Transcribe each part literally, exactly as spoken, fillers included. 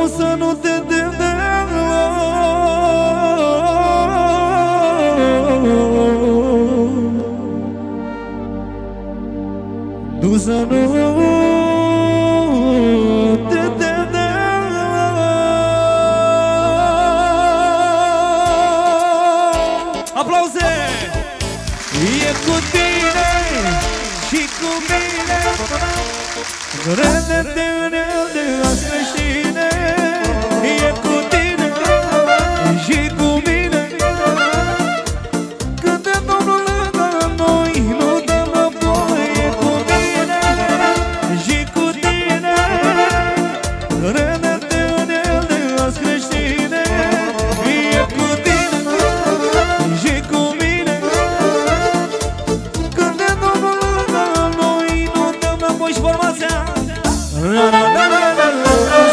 eu să nu te tem deloc. Tu să nu te tem deloc. Aplauze! E cu tine și cu mine, râde-te unelte azi creștine. E cu tine și cu mine, când de Domnul lângă noi nu dăm înapoi. E cu mine și cu tine, râde-te unelte azi creștine. E cu tine și cu mine, când de Domnul lângă noi nu dăm înapoi. Și formația la la la la la la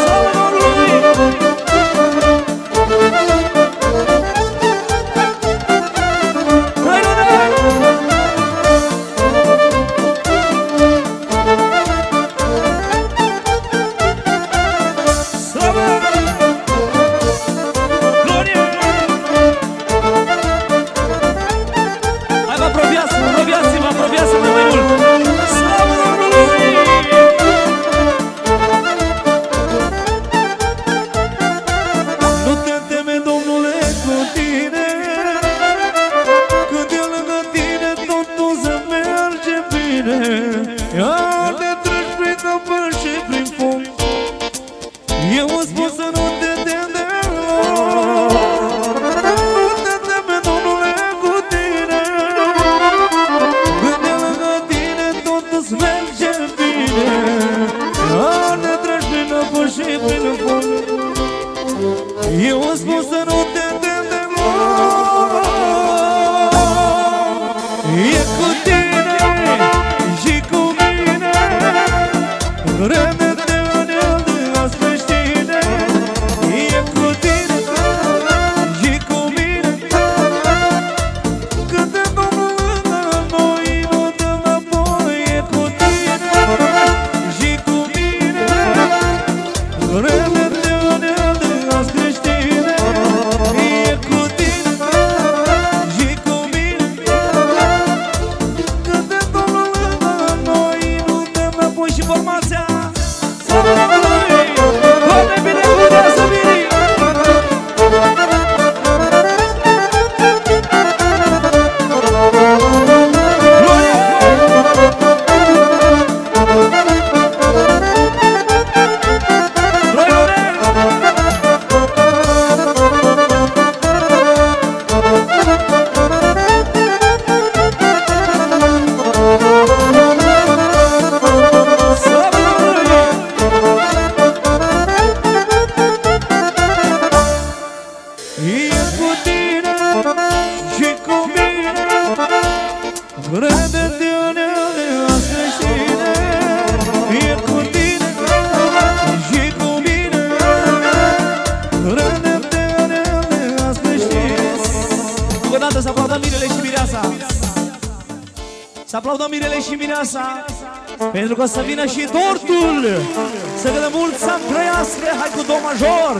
pentru că o să vină și tortul. Să cât de mult să-mi trăiască. Hai cu do major.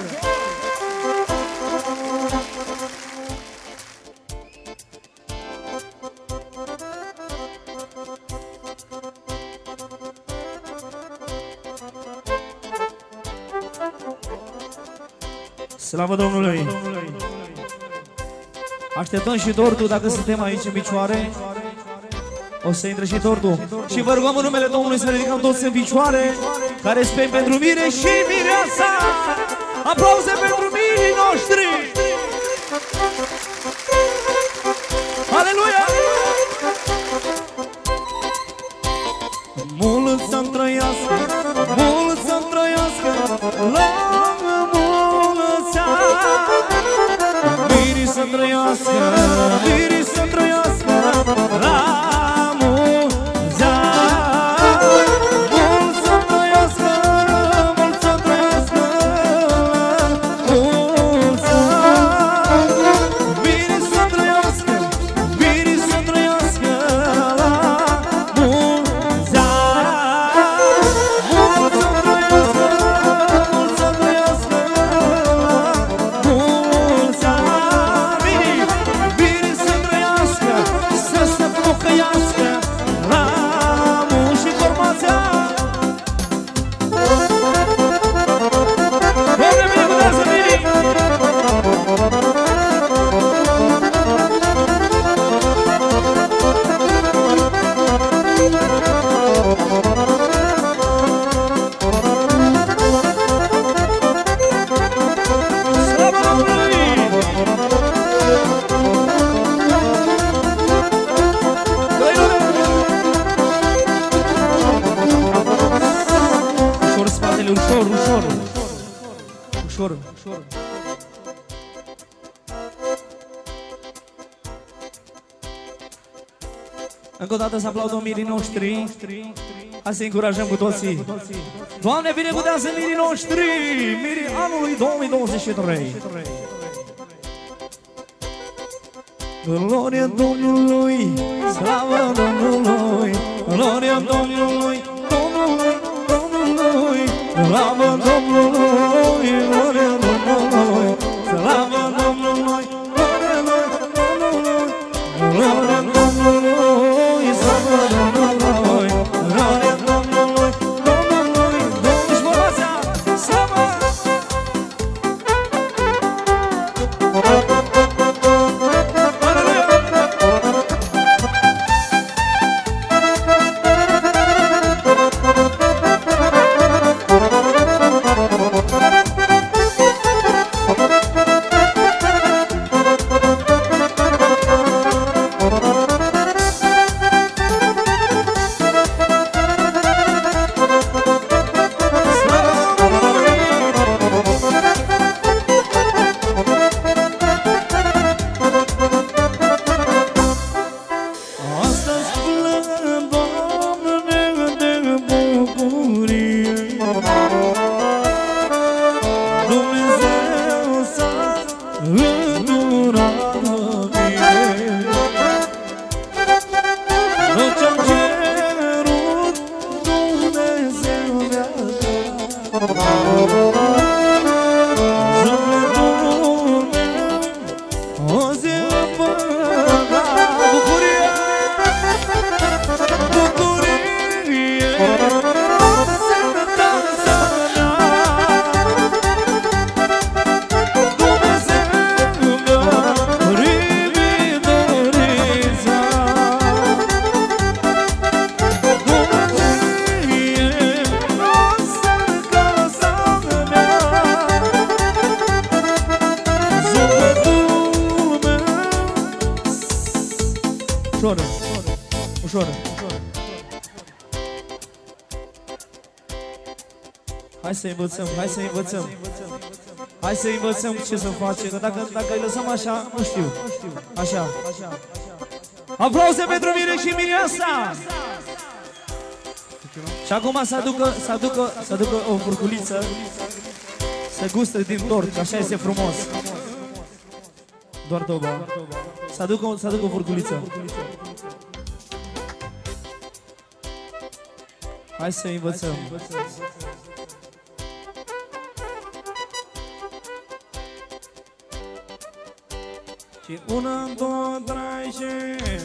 Slavă Domnului. Așteptăm și tortul. Dacă suntem aici în picioare, o să intre și tortul. Și vă rugăm în numele Domnului să ridicăm toți în picioare, care spem pentru Mire și Mireasa. Aplauze pentru mirii noștri. Aleluia! Mult să-mi trăiască, mult să-mi trăiască, la mulți ani. Mirii să trăiască, mirii să trăiască, la Ușor. Încă o dată să aplaudăm mirii noștri. Hai să încurajăm cu toții. Doamne, binecuvează mirii noștri, mirii anului două mii douăzeci și trei. Gloria Domnului, slavă Domnului, gloria Domnului, Domnului, Domnului, slavă Domnului, gloria Domnului, slavă Domnului, gloria Domnului, gloria Domnului, slavă Domnului, gloria Domnului, Domnului, Domnului, formația, slavă! Ușor, ușor. Hai să învățăm, hai să învățăm. Hai să învățăm ce să facem, că dacă, dacă îi lăsăm așa, nu știu. Așa. Aplauze pentru mine și Mireasa! Și acum să aducă, să aducă, să aducă o furculiță, să gustă din tort, așa este frumos. Doar toba. Să aducă, să aducă o furculiță. Hai să învățăm. Și una, două, trei și...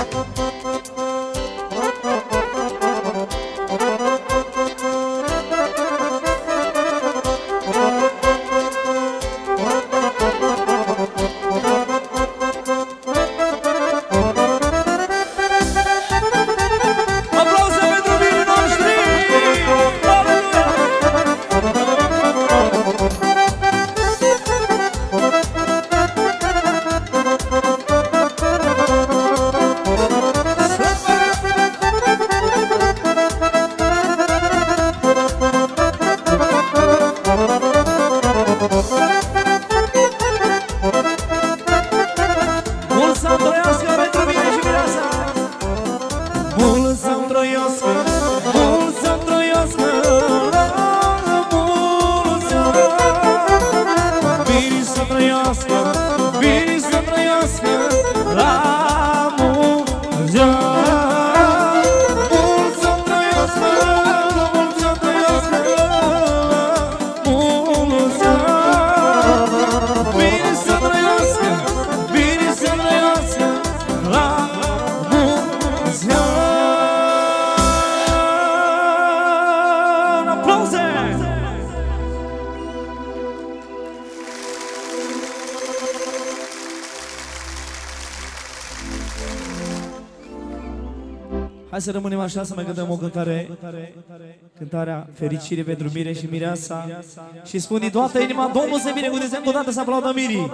Hai să rămânem așa, să mai cântăm o cântare, cântarea Fericire pentru Mire și Mireasa. Și spun din toată inima, Domnul să binecuvânteze încă o dată, să aplaudăm mirii.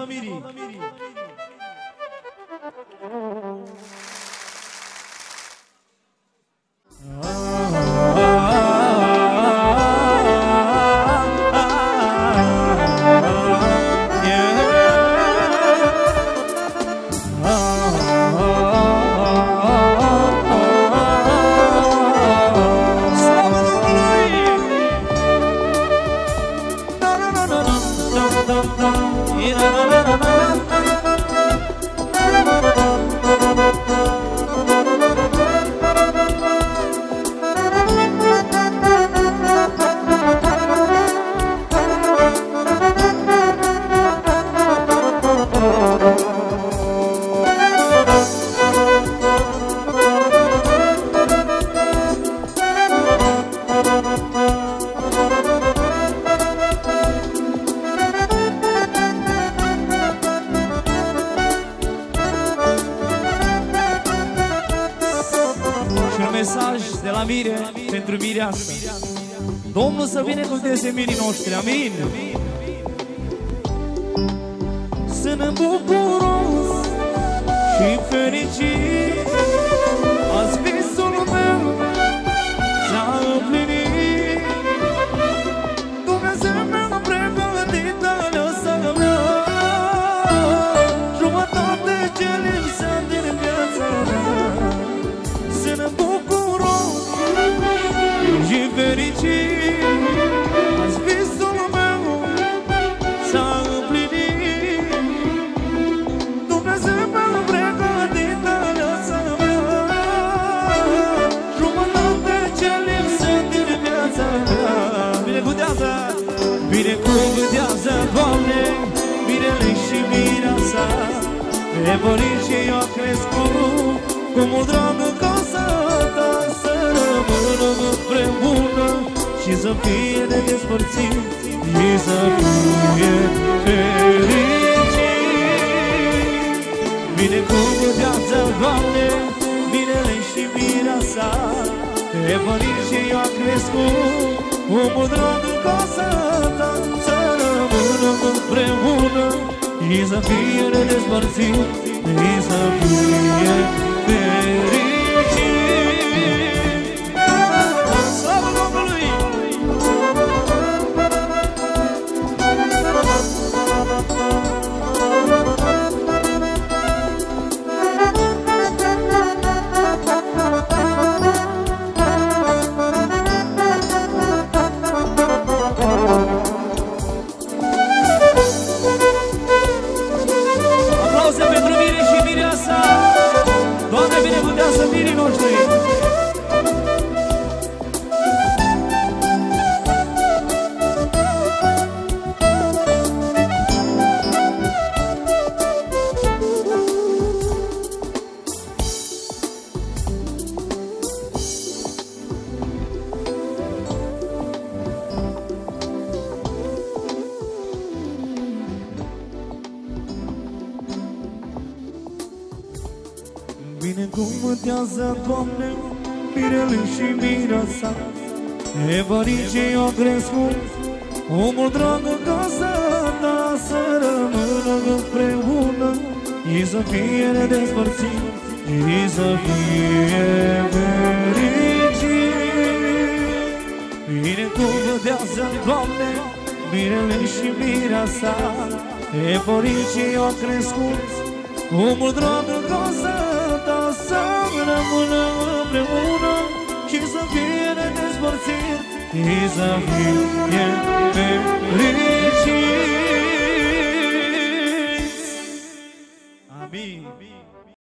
Domnul să binecuvânteze mirii noștri, amin. Sunt bucuros și fericit, azi visul meu s-a împlinit. Dumnezeu mi-a pregătit aleasa mea, jumătate ce lipsea din viața mea. Sunt bucuros și fericit, azi visul meu s-a împlinit. Dumnezeu mi-a pregătit aleasa mea, jumătate ce lipsă din viața mea. Binecuvântează, binecuvântează, Doamne, mirele și mireasa, pe părinți ce i-a crescut cu mult drag în casa ta. Să rămână împreună și să fie de despărțit și să fie fericit. Binecuvântează, Doamne, mirele și mireasa, pe părinți ce i-a crescut cu mult drag în casa ta. Să rămână împreună și să fie de despărțit și să fie fericit. Slavă Domnului! Aplauze pentru Mire și Mireasa! Doamne, binecuvântează mirii noștri! Binecuvântează, Doamne, mirele și mireasa, pe părinți ce i-au crescut omul drag în casa ta. Să rămână împreună și să fie nedespărțit și să fie fericit. Binecuvântează, Doamne, mirele și mireasa, pe părinți ce i-au crescut omul drag în casa ta. Să rămână împreună și să fie nedespărțit și să fie fericit. Amin.